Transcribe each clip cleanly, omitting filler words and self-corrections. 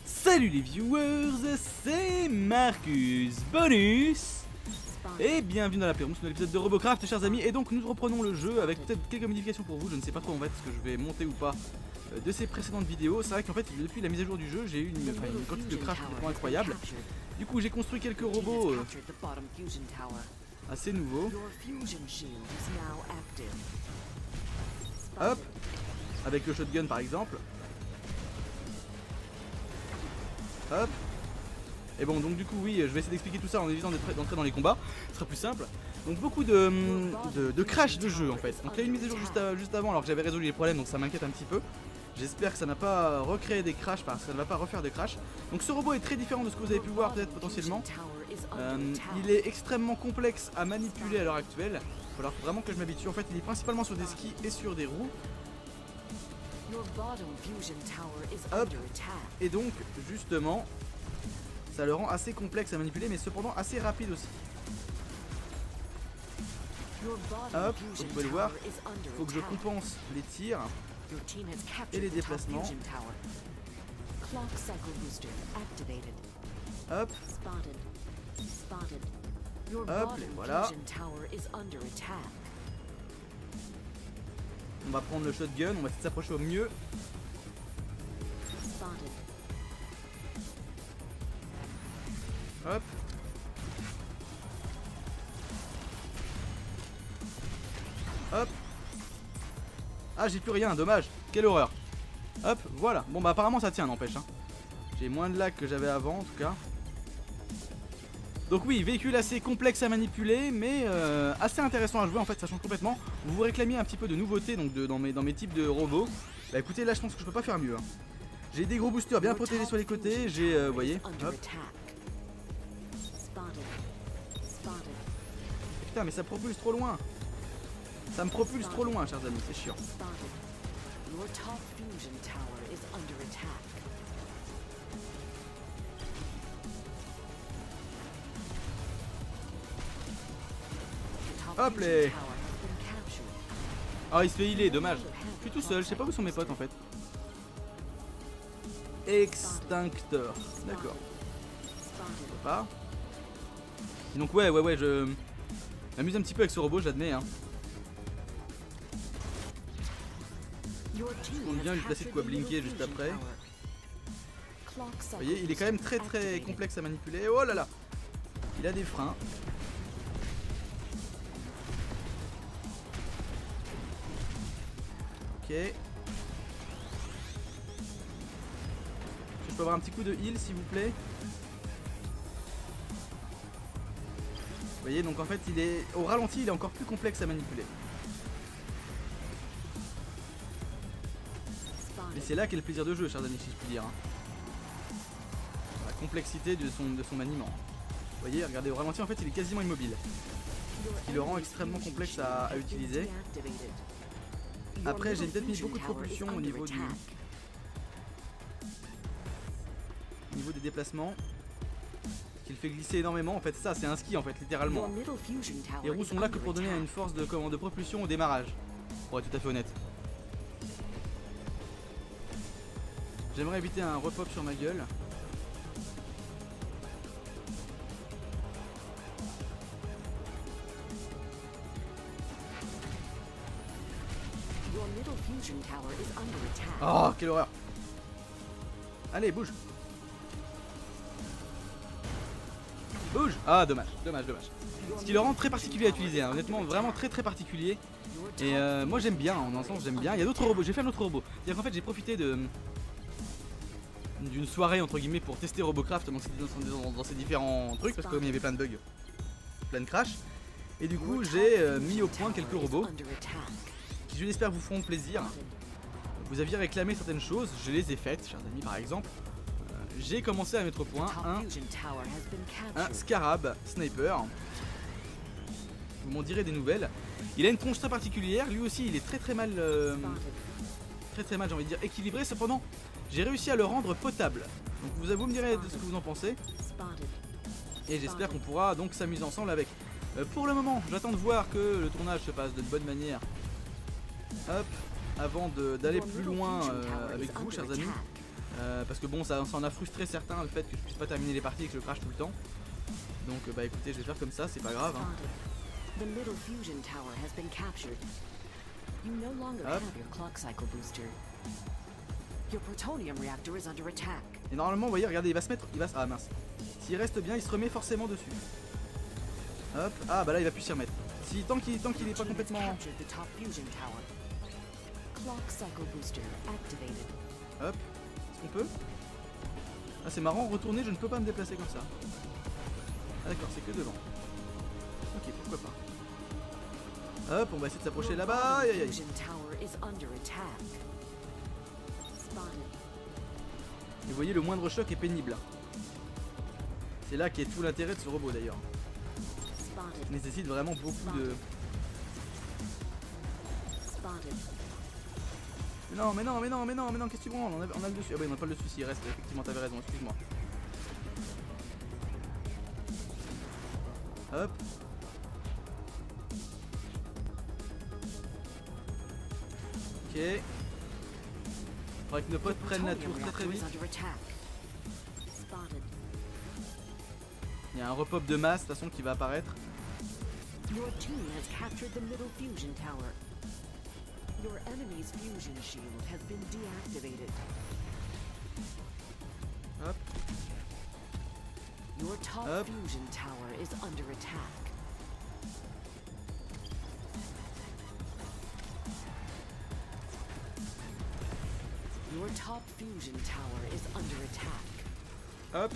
Salut les viewers, c'est Marcus Bonus et bienvenue dans la Pérouse, dans l'épisode de Robocraft, chers amis. Et donc nous reprenons le jeu avec peut-être quelques modifications pour vous. Je ne sais pas trop en fait ce que je vais monter ou pas de ces précédentes vidéos. C'est vrai qu'en fait depuis la mise à jour du jeu j'ai eu une quantité de crash complètement incroyable. Du coup j'ai construit quelques robots assez nouveaux. Hop, avec le shotgun par exemple. Hop. Et bon, donc du coup oui, je vais essayer d'expliquer tout ça en évitant d'entrer dans les combats, ce sera plus simple. Donc beaucoup de crash de jeu en fait. Donc il y a eu une mise à jour juste avant alors que j'avais résolu les problèmes, donc ça m'inquiète un petit peu. J'espère que ça n'a pas recréé des crashs, parce que ça ne va pas refaire des crashs. Donc ce robot est très différent de ce que vous avez pu voir peut-être potentiellement. Il est extrêmement complexe à manipuler à l'heure actuelle. Il va falloir vraiment que je m'habitue. En fait il est principalement sur des skis et sur des roues. Hop. Et donc justement ça le rend assez complexe à manipuler mais cependant assez rapide aussi. Hop, vous pouvez le voir, il faut que je compense les tirs et les déplacements. Hop. Hop, et voilà. On va prendre le shotgun, on va essayer de s'approcher au mieux. Hop. Hop. Ah j'ai plus rien, dommage. Quelle horreur. Hop, voilà. Bon bah apparemment ça tient, n'empêche hein. J'ai moins de lag que j'avais avant en tout cas. Donc oui, véhicule assez complexe à manipuler, mais assez intéressant à jouer en fait, ça change complètement. Vous vous réclamiez un petit peu de nouveautés donc dans mes types de robots. Bah écoutez, là je pense que je peux pas faire mieux hein. J'ai des gros boosters bien protégés sur les côtés, j'ai, vous voyez, hop. Putain mais ça propulse trop loin. Ça me propulse trop loin chers amis, c'est chiant. Hop les. Ah il se fait healer, dommage. Je suis tout seul, je sais pas où sont mes potes en fait. Extincteur, d'accord. Pas. Donc ouais je m'amuse un petit peu avec ce robot, j'admets hein. Je compte bien lui placer de quoi blinker juste après. Vous voyez, il est quand même très complexe à manipuler. Oh là là. Il a des freins. Ok. Est-ce que je peux avoir un petit coup de heal s'il vous plaît? Vous voyez, donc en fait il est au ralenti, il est encore plus complexe à manipuler. Et c'est là qu'est le plaisir de jeu, chers amis, si je puis dire. La complexité de son maniement. Vous voyez, regardez, au ralenti en fait il est quasiment immobile. Ce qui le rend extrêmement complexe à utiliser. Après j'ai peut-être mis beaucoup de propulsion au niveau des déplacements. Qui le fait glisser énormément. En fait ça c'est un ski en fait littéralement. Les roues sont là que pour donner une force de propulsion au démarrage. Pour être tout à fait honnête. J'aimerais éviter un repop sur ma gueule. Oh quelle horreur. Allez bouge. Bouge. Ah dommage. Ce qui le rend très particulier à utiliser hein. Honnêtement vraiment très particulier. Et moi j'aime bien, en un sens j'aime bien. Il y a d'autres robots, j'ai fait un autre robot. C'est-à-dire qu'en fait j'ai profité d'une soirée entre guillemets pour tester Robocraft dans ces différents trucs. Parce qu'il y avait plein de bugs, plein de crash. Et du coup j'ai mis au point quelques robots qui je l'espère vous feront plaisir. Vous aviez réclamé certaines choses, je les ai faites chers amis. Par exemple j'ai commencé à mettre au point un Scarab Sniper. Vous m'en direz des nouvelles. Il a une tronche très particulière, lui aussi il est très mal j'ai envie de dire équilibré. Cependant j'ai réussi à le rendre potable. Donc vous me direz de ce que vous en pensez. Et j'espère qu'on pourra donc s'amuser ensemble avec. Pour le moment j'attends de voir que le tournage se passe de bonne manière. Hop, avant d'aller plus loin avec vous chers amis. Parce que bon, ça en a frustré certains le fait que je puisse pas terminer les parties et que je crache tout le temps. Donc bah écoutez, je vais faire comme ça, c'est pas grave. Hein. The middle fusion tower has been captured. You no longer Hop. have your clock cycle booster. Your plutonium reactor is under attack. Et normalement, vous voyez, regardez, il va se mettre. Ah mince. S'il reste bien, il se remet forcément dessus. Hop. Ah bah là, il va plus s'y remettre. Si, tant qu'il est pas complètement. Captured the top fusion tower. Clock cycle booster activated. Hop. Est-ce qu'on peut? Ah, c'est marrant, retourner, je ne peux pas me déplacer comme ça. Ah d'accord, c'est que devant. Ok, pourquoi pas. Hop, on va essayer de s'approcher là-bas. Aïe aïe aïe. Fusion tower is under attack. Spotted. Et vous voyez, le moindre choc est pénible. C'est là qu'est tout l'intérêt de ce robot d'ailleurs. Spotted. Il nécessite vraiment beaucoup de. Spotted. Mais non, mais non, mais non, mais non, mais non, qu'est-ce que tu branles? On a le dessus. Ah bah, on n'a pas le dessus, il reste. Effectivement, t'avais raison, excuse-moi. Hop. Ok. Faudrait que nos potes prennent la tour très très vite. Il y a un repop de masse de toute façon qui va apparaître. Your team has captured the middle fusion tower. Your enemy's fusion shield has been deactivated. Hop. Your top Hop. fusion tower is under attack. Your top fusion tower is under attack. Hop.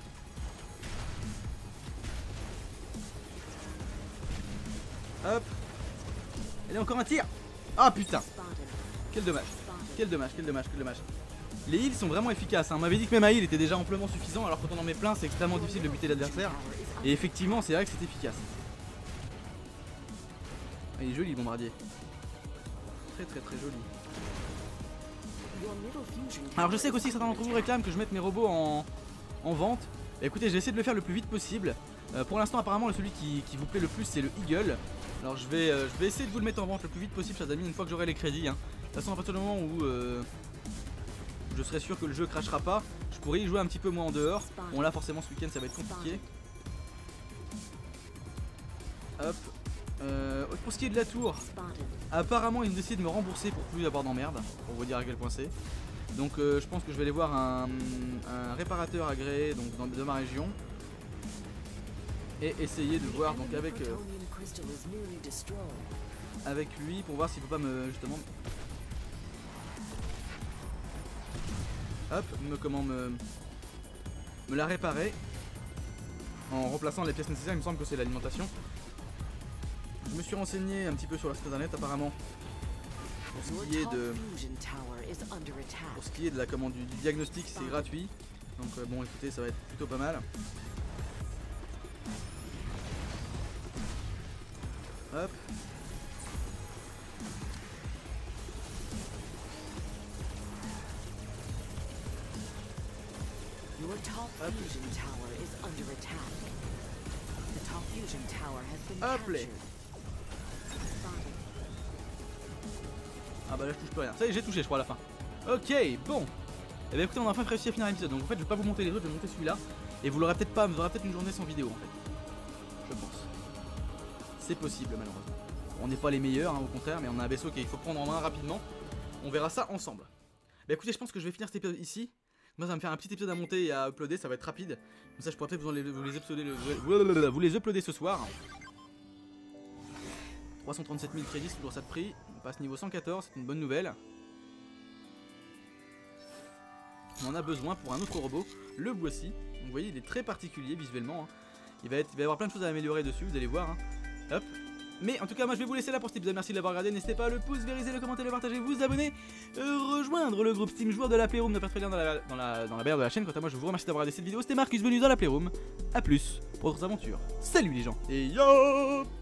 Hop. Il y a encore un tir. Ah putain. Spotted. Quel dommage. Spotted. Quel dommage, quel dommage, quel dommage. Les heals sont vraiment efficaces. Hein. On m'avait dit que même à heal était déjà amplement suffisant, alors quand on en met plein, c'est extrêmement difficile de buter l'adversaire. Et effectivement, c'est vrai que c'est efficace. Il est joli le bombardier. Très très très joli. Your middle fusion tower Alors je sais is qu'aussi certains under d'entre vous attack. réclament que je mette mes robots en vente. Bah, écoutez, j'ai essayé de le faire le plus vite possible. Pour l'instant, apparemment, celui qui vous plaît le plus, c'est le Eagle. Alors je vais essayer de vous le mettre en vente le plus vite possible, chers amis, une fois que j'aurai les crédits. Hein. De toute façon, à partir du moment où je serai sûr que le jeu crashera pas, je pourrais y jouer un petit peu moins en dehors. Bon là, forcément, ce week-end, ça va être compliqué. Hop. Pour ce qui est de la tour, Spotted. apparemment ils ont décidé de me rembourser pour plus avoir d'emmerde, pour vous dire à quel point c'est. Donc je pense que je vais aller voir un réparateur agréé donc, de ma région. Et essayer de voir donc avec lui pour voir s'il peut pas me justement hop me la réparer en remplaçant les pièces nécessaires. Il me semble que c'est l'alimentation. Je me suis renseigné un petit peu sur leur site internet apparemment pour ce qui est de la commande du diagnostic, c'est gratuit. Donc bon écoutez, ça va être plutôt pas mal. Hop. Your top fusion tower is under attack. The top fusion tower has been Hop les. captured. Spotted. Ah bah là je touche plus rien. Ça y est, j'ai touché je crois à la fin. Ok, bon. Et bah écoutez, on a enfin réussi à finir l'épisode. Donc en fait je vais pas vous monter les autres, je vais monter celui-là. Et vous l'aurez peut-être pas, vous aurez peut-être une journée sans vidéo en fait. Je pense. C'est possible malheureusement. On n'est pas les meilleurs, hein, au contraire, mais on a un vaisseau qu'il faut prendre en main rapidement. On verra ça ensemble. Bah écoutez, je pense que je vais finir cet épisode ici. Moi ça va me faire un petit épisode à monter et à uploader, ça va être rapide. Comme ça je pourrais peut-être vous les uploader ce soir. 337 000 crédits, c'est toujours ça de prix. On passe niveau 114, c'est une bonne nouvelle. On en a besoin pour un autre robot, le voici. Donc vous voyez, il est très particulier visuellement. Hein. Il va y avoir plein de choses à améliorer dessus, vous allez voir. Hein. Hop. Mais en tout cas, moi je vais vous laisser là pour cet épisode. Merci de l'avoir regardé. N'hésitez pas à le pouce, vérifier, le commenter, le partager, vous abonner, rejoindre le groupe Steam joueur de la Playroom. Ne pas très bien dans la barre de la chaîne. Quant à moi, je vous remercie d'avoir regardé cette vidéo. C'était Marcus, venu dans la Playroom. A plus pour d'autres aventures. Salut les gens et yo.